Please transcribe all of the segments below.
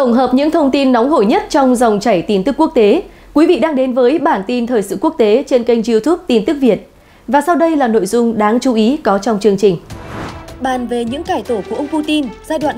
Tổng hợp những thông tin nóng hổi nhất trong dòng chảy tin tức quốc tế. Quý vị đang đến với bản tin thời sự quốc tế trên kênh YouTube Tin tức Việt. Và sau đây là nội dung đáng chú ý có trong chương trình. Bàn về những cải tổ của ông Putin giai đoạn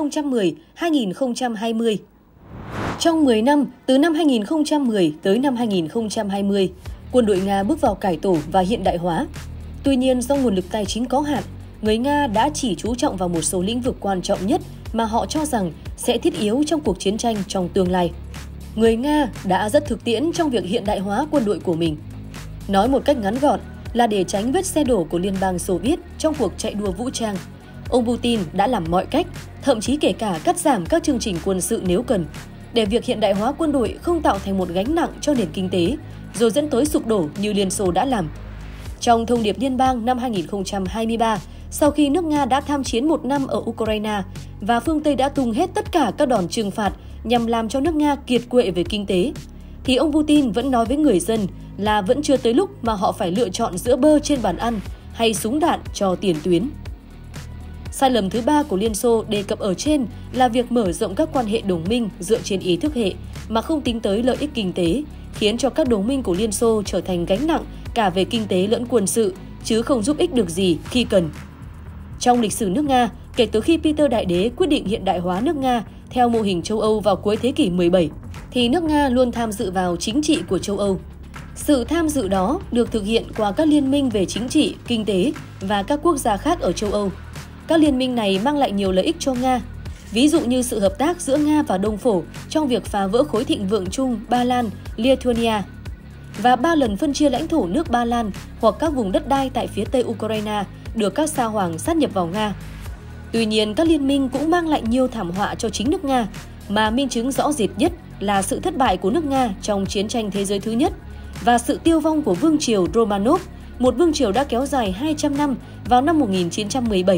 2010-2020. Trong 10 năm, từ năm 2010 tới năm 2020, quân đội Nga bước vào cải tổ và hiện đại hóa. Tuy nhiên, do nguồn lực tài chính có hạn, người Nga đã chỉ chú trọng vào một số lĩnh vực quan trọng nhất mà họ cho rằng sẽ thiết yếu trong cuộc chiến tranh trong tương lai. Người Nga đã rất thực tiễn trong việc hiện đại hóa quân đội của mình. Nói một cách ngắn gọn là để tránh vết xe đổ của Liên bang Xô Viết trong cuộc chạy đua vũ trang, ông Putin đã làm mọi cách, thậm chí kể cả cắt giảm các chương trình quân sự nếu cần, để việc hiện đại hóa quân đội không tạo thành một gánh nặng cho nền kinh tế, rồi dẫn tới sụp đổ như Liên Xô đã làm. Trong thông điệp liên bang năm 2023, sau khi nước Nga đã tham chiến 1 năm ở Ukraine và phương Tây đã tung hết tất cả các đòn trừng phạt nhằm làm cho nước Nga kiệt quệ về kinh tế, thì ông Putin vẫn nói với người dân là vẫn chưa tới lúc mà họ phải lựa chọn giữa bơ trên bàn ăn hay súng đạn cho tiền tuyến. Sai lầm thứ ba của Liên Xô đề cập ở trên là việc mở rộng các quan hệ đồng minh dựa trên ý thức hệ mà không tính tới lợi ích kinh tế, khiến cho các đồng minh của Liên Xô trở thành gánh nặng cả về kinh tế lẫn quân sự, chứ không giúp ích được gì khi cần. Trong lịch sử nước Nga, kể từ khi Peter Đại Đế quyết định hiện đại hóa nước Nga theo mô hình châu Âu vào cuối thế kỷ 17, thì nước Nga luôn tham dự vào chính trị của châu Âu. Sự tham dự đó được thực hiện qua các liên minh về chính trị, kinh tế và các quốc gia khác ở châu Âu. Các liên minh này mang lại nhiều lợi ích cho Nga, ví dụ như sự hợp tác giữa Nga và Đông Phổ trong việc phá vỡ khối thịnh vượng chung Ba Lan, Lithuania, và 3 lần phân chia lãnh thổ nước Ba Lan hoặc các vùng đất đai tại phía Tây Ukraine được các sa hoàng sát nhập vào Nga. Tuy nhiên, các liên minh cũng mang lại nhiều thảm họa cho chính nước Nga, mà minh chứng rõ rệt nhất là sự thất bại của nước Nga trong chiến tranh thế giới thứ nhất và sự tiêu vong của vương triều Romanov, một vương triều đã kéo dài 200 năm vào năm 1917.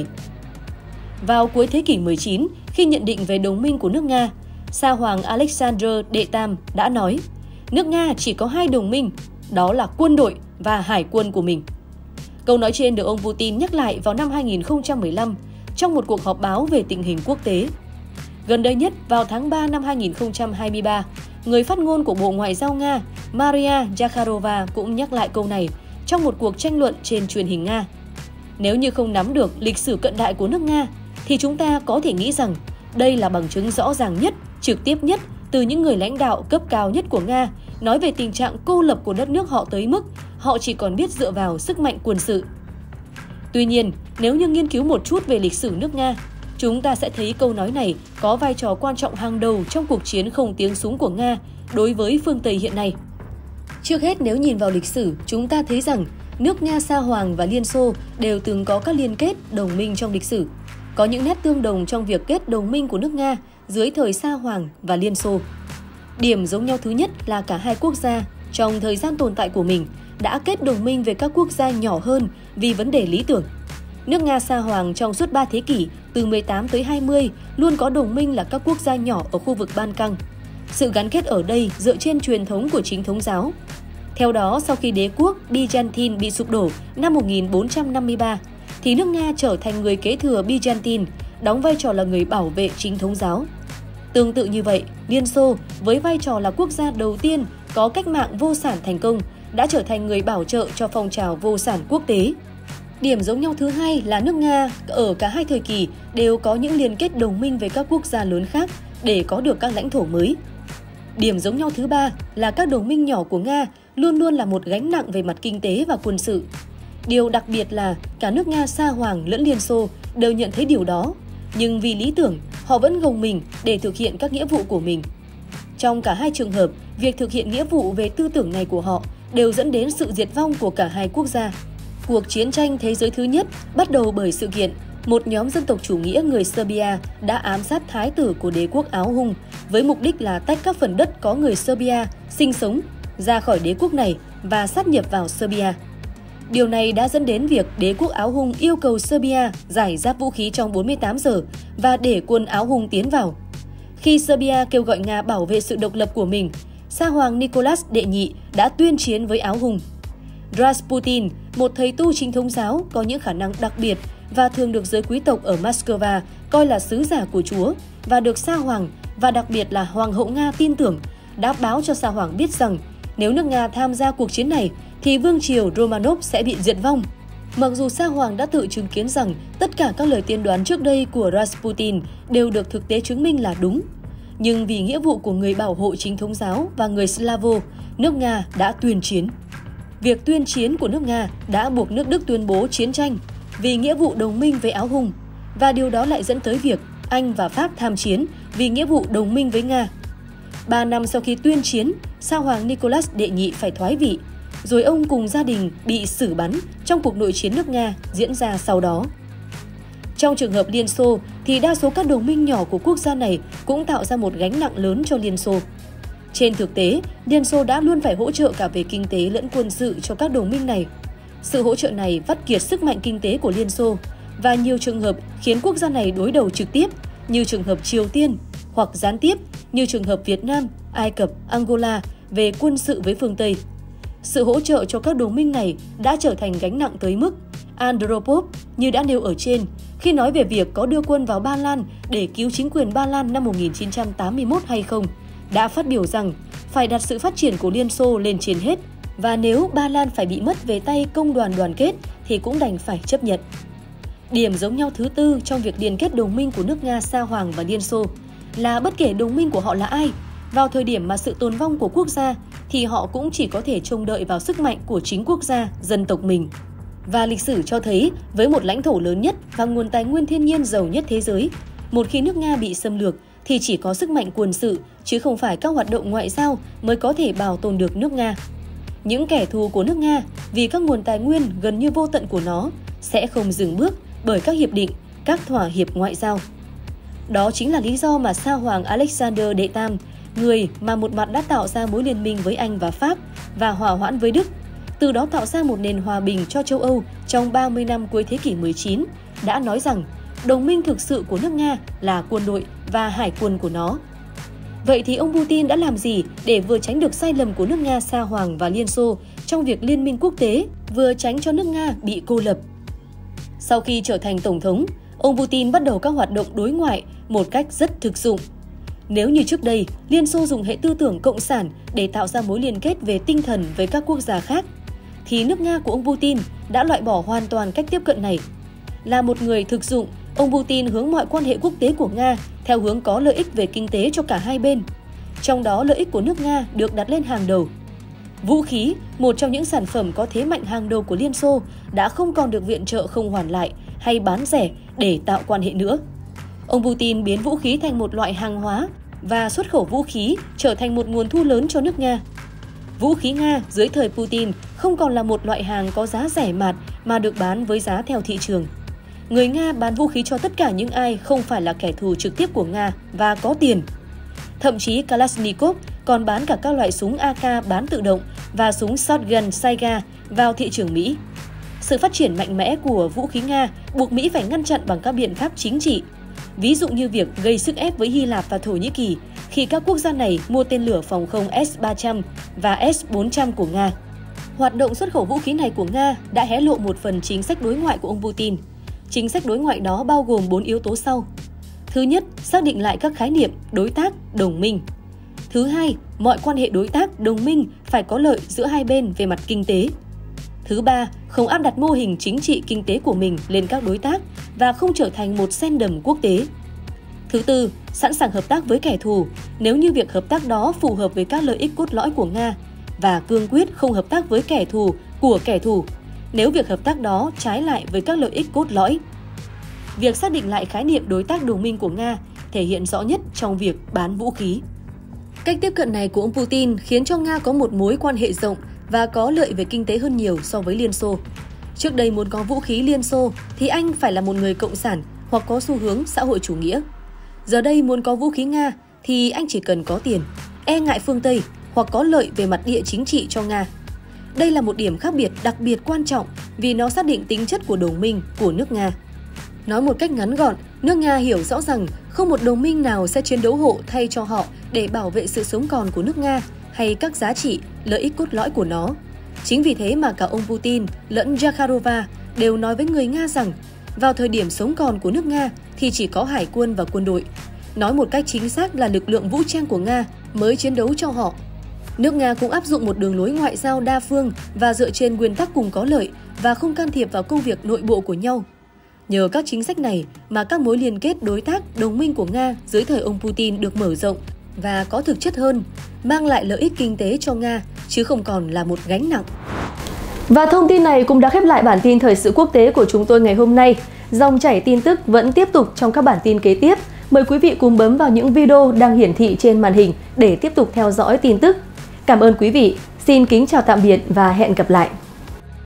Vào cuối thế kỷ 19, khi nhận định về đồng minh của nước Nga, sa hoàng Alexander Đệ Tam đã nói, nước Nga chỉ có 2 đồng minh, đó là quân đội và hải quân của mình. Câu nói trên được ông Putin nhắc lại vào năm 2015 trong một cuộc họp báo về tình hình quốc tế. Gần đây nhất, vào tháng 3 năm 2023, người phát ngôn của Bộ Ngoại giao Nga Maria Zakharova cũng nhắc lại câu này trong một cuộc tranh luận trên truyền hình Nga. Nếu như không nắm được lịch sử cận đại của nước Nga, thì chúng ta có thể nghĩ rằng đây là bằng chứng rõ ràng nhất, trực tiếp nhất từ những người lãnh đạo cấp cao nhất của Nga nói về tình trạng cô lập của đất nước họ tới mức họ chỉ còn biết dựa vào sức mạnh quân sự. Tuy nhiên, nếu như nghiên cứu một chút về lịch sử nước Nga, chúng ta sẽ thấy câu nói này có vai trò quan trọng hàng đầu trong cuộc chiến không tiếng súng của Nga đối với phương Tây hiện nay. Trước hết, nếu nhìn vào lịch sử, chúng ta thấy rằng nước Nga Sa Hoàng và Liên Xô đều từng có các liên kết đồng minh trong lịch sử. Có những nét tương đồng trong việc kết đồng minh của nước Nga dưới thời Sa Hoàng và Liên Xô. Điểm giống nhau thứ nhất là cả hai quốc gia trong thời gian tồn tại của mình đã kết đồng minh với các quốc gia nhỏ hơn vì vấn đề lý tưởng. Nước Nga Sa Hoàng trong suốt 3 thế kỷ, từ 18 tới 20, luôn có đồng minh là các quốc gia nhỏ ở khu vực Ban Căng. Sự gắn kết ở đây dựa trên truyền thống của chính thống giáo. Theo đó, sau khi đế quốc Byzantine bị sụp đổ năm 1453, thì nước Nga trở thành người kế thừa Byzantine, đóng vai trò là người bảo vệ chính thống giáo. Tương tự như vậy, Liên Xô với vai trò là quốc gia đầu tiên có cách mạng vô sản thành công đã trở thành người bảo trợ cho phong trào vô sản quốc tế. Điểm giống nhau thứ hai là nước Nga ở cả hai thời kỳ đều có những liên kết đồng minh với các quốc gia lớn khác để có được các lãnh thổ mới. Điểm giống nhau thứ ba là các đồng minh nhỏ của Nga luôn luôn là một gánh nặng về mặt kinh tế và quân sự. Điều đặc biệt là cả nước Nga Sa Hoàng lẫn Liên Xô đều nhận thấy điều đó, nhưng vì lý tưởng, họ vẫn gồng mình để thực hiện các nghĩa vụ của mình. Trong cả hai trường hợp, việc thực hiện nghĩa vụ về tư tưởng này của họ đều dẫn đến sự diệt vong của cả hai quốc gia. Cuộc chiến tranh thế giới thứ nhất bắt đầu bởi sự kiện một nhóm dân tộc chủ nghĩa người Serbia đã ám sát thái tử của đế quốc Áo Hung với mục đích là tách các phần đất có người Serbia sinh sống ra khỏi đế quốc này và sát nhập vào Serbia. Điều này đã dẫn đến việc đế quốc Áo Hung yêu cầu Serbia giải giáp vũ khí trong 48 giờ và để quân Áo Hung tiến vào. Khi Serbia kêu gọi Nga bảo vệ sự độc lập của mình, Sa Hoàng Nicholas Đệ Nhị đã tuyên chiến với Áo Hung. Rasputin, một thầy tu chính thống giáo có những khả năng đặc biệt và thường được giới quý tộc ở Moscow coi là sứ giả của Chúa và được Sa Hoàng và đặc biệt là Hoàng hậu Nga tin tưởng, đã báo cho Sa Hoàng biết rằng nếu nước Nga tham gia cuộc chiến này thì vương triều Romanov sẽ bị diệt vong. Mặc dù Sa Hoàng đã tự chứng kiến rằng tất cả các lời tiên đoán trước đây của Rasputin đều được thực tế chứng minh là đúng, nhưng vì nghĩa vụ của người bảo hộ chính thống giáo và người Slavo, nước Nga đã tuyên chiến. Việc tuyên chiến của nước Nga đã buộc nước Đức tuyên bố chiến tranh vì nghĩa vụ đồng minh với Áo Hung, và điều đó lại dẫn tới việc Anh và Pháp tham chiến vì nghĩa vụ đồng minh với Nga. 3 năm sau khi tuyên chiến, Sa Hoàng Nicholas đệ nhị phải thoái vị, rồi ông cùng gia đình bị xử bắn trong cuộc nội chiến nước Nga diễn ra sau đó. Trong trường hợp Liên Xô thì đa số các đồng minh nhỏ của quốc gia này cũng tạo ra một gánh nặng lớn cho Liên Xô. Trên thực tế, Liên Xô đã luôn phải hỗ trợ cả về kinh tế lẫn quân sự cho các đồng minh này. Sự hỗ trợ này vắt kiệt sức mạnh kinh tế của Liên Xô và nhiều trường hợp khiến quốc gia này đối đầu trực tiếp như trường hợp Triều Tiên hoặc gián tiếp như trường hợp Việt Nam, Ai Cập, Angola về quân sự với phương Tây. Sự hỗ trợ cho các đồng minh này đã trở thành gánh nặng tới mức Andropov, như đã nêu ở trên, khi nói về việc có đưa quân vào Ba Lan để cứu chính quyền Ba Lan năm 1981 hay không, đã phát biểu rằng phải đặt sự phát triển của Liên Xô lên trên hết, và nếu Ba Lan phải bị mất về tay công đoàn đoàn kết thì cũng đành phải chấp nhận. Điểm giống nhau thứ tư trong việc liên kết đồng minh của nước Nga Sa Hoàng và Liên Xô là bất kể đồng minh của họ là ai, vào thời điểm mà sự tồn vong của quốc gia thì họ cũng chỉ có thể trông đợi vào sức mạnh của chính quốc gia, dân tộc mình. Và lịch sử cho thấy, với một lãnh thổ lớn nhất và nguồn tài nguyên thiên nhiên giàu nhất thế giới, một khi nước Nga bị xâm lược thì chỉ có sức mạnh quân sự, chứ không phải các hoạt động ngoại giao mới có thể bảo tồn được nước Nga. Những kẻ thù của nước Nga, vì các nguồn tài nguyên gần như vô tận của nó, sẽ không dừng bước bởi các hiệp định, các thỏa hiệp ngoại giao. Đó chính là lý do mà Sa Hoàng Alexander đệ Tam, người mà một mặt đã tạo ra mối liên minh với Anh và Pháp và hòa hoãn với Đức, từ đó tạo ra một nền hòa bình cho châu Âu trong 30 năm cuối thế kỷ 19, đã nói rằng đồng minh thực sự của nước Nga là quân đội và hải quân của nó. Vậy thì ông Putin đã làm gì để vừa tránh được sai lầm của nước Nga Sa Hoàng và Liên Xô trong việc liên minh quốc tế, vừa tránh cho nước Nga bị cô lập? Sau khi trở thành Tổng thống, ông Putin bắt đầu các hoạt động đối ngoại một cách rất thực dụng. Nếu như trước đây, Liên Xô dùng hệ tư tưởng cộng sản để tạo ra mối liên kết về tinh thần với các quốc gia khác, thì nước Nga của ông Putin đã loại bỏ hoàn toàn cách tiếp cận này. Là một người thực dụng, ông Putin hướng mọi quan hệ quốc tế của Nga theo hướng có lợi ích về kinh tế cho cả hai bên. Trong đó lợi ích của nước Nga được đặt lên hàng đầu. Vũ khí, một trong những sản phẩm có thế mạnh hàng đầu của Liên Xô, đã không còn được viện trợ không hoàn lại hay bán rẻ để tạo quan hệ nữa. Ông Putin biến vũ khí thành một loại hàng hóa và xuất khẩu vũ khí trở thành một nguồn thu lớn cho nước Nga. Vũ khí Nga dưới thời Putin không còn là một loại hàng có giá rẻ mạt mà được bán với giá theo thị trường. Người Nga bán vũ khí cho tất cả những ai không phải là kẻ thù trực tiếp của Nga và có tiền. Thậm chí Kalashnikov còn bán cả các loại súng AK bán tự động và súng shotgun Saiga vào thị trường Mỹ. Sự phát triển mạnh mẽ của vũ khí Nga buộc Mỹ phải ngăn chặn bằng các biện pháp chính trị. Ví dụ như việc gây sức ép với Hy Lạp và Thổ Nhĩ Kỳ khi các quốc gia này mua tên lửa phòng không S-300 và S-400 của Nga. Hoạt động xuất khẩu vũ khí này của Nga đã hé lộ một phần chính sách đối ngoại của ông Putin. Chính sách đối ngoại đó bao gồm 4 yếu tố sau. Thứ nhất, xác định lại các khái niệm đối tác, đồng minh. Thứ hai, mọi quan hệ đối tác, đồng minh phải có lợi giữa hai bên về mặt kinh tế. Thứ ba, không áp đặt mô hình chính trị kinh tế của mình lên các đối tác và không trở thành một sen đầm quốc tế. Thứ tư, sẵn sàng hợp tác với kẻ thù nếu như việc hợp tác đó phù hợp với các lợi ích cốt lõi của Nga và cương quyết không hợp tác với kẻ thù của kẻ thù nếu việc hợp tác đó trái lại với các lợi ích cốt lõi. Việc xác định lại khái niệm đối tác đồng minh của Nga thể hiện rõ nhất trong việc bán vũ khí. Cách tiếp cận này của ông Putin khiến cho Nga có một mối quan hệ rộng và có lợi về kinh tế hơn nhiều so với Liên Xô. Trước đây muốn có vũ khí Liên Xô thì anh phải là một người cộng sản hoặc có xu hướng xã hội chủ nghĩa. Giờ đây muốn có vũ khí Nga thì anh chỉ cần có tiền, e ngại phương Tây hoặc có lợi về mặt địa chính trị cho Nga. Đây là một điểm khác biệt đặc biệt quan trọng vì nó xác định tính chất của đồng minh của nước Nga. Nói một cách ngắn gọn, nước Nga hiểu rõ rằng không một đồng minh nào sẽ chiến đấu hộ thay cho họ để bảo vệ sự sống còn của nước Nga hay các giá trị, lợi ích cốt lõi của nó. Chính vì thế mà cả ông Putin lẫn Zakharova đều nói với người Nga rằng vào thời điểm sống còn của nước Nga thì chỉ có hải quân và quân đội. nói một cách chính xác là lực lượng vũ trang của Nga mới chiến đấu cho họ. Nước Nga cũng áp dụng một đường lối ngoại giao đa phương và dựa trên nguyên tắc cùng có lợi và không can thiệp vào công việc nội bộ của nhau. Nhờ các chính sách này mà các mối liên kết đối tác, đồng minh của Nga dưới thời ông Putin được mở rộng và có thực chất hơn, mang lại lợi ích kinh tế cho Nga, chứ không còn là một gánh nặng. Và thông tin này cũng đã khép lại bản tin thời sự quốc tế của chúng tôi ngày hôm nay. Dòng chảy tin tức vẫn tiếp tục trong các bản tin kế tiếp. Mời quý vị cùng bấm vào những video đang hiển thị trên màn hình để tiếp tục theo dõi tin tức. Cảm ơn quý vị. Xin kính chào tạm biệt và hẹn gặp lại.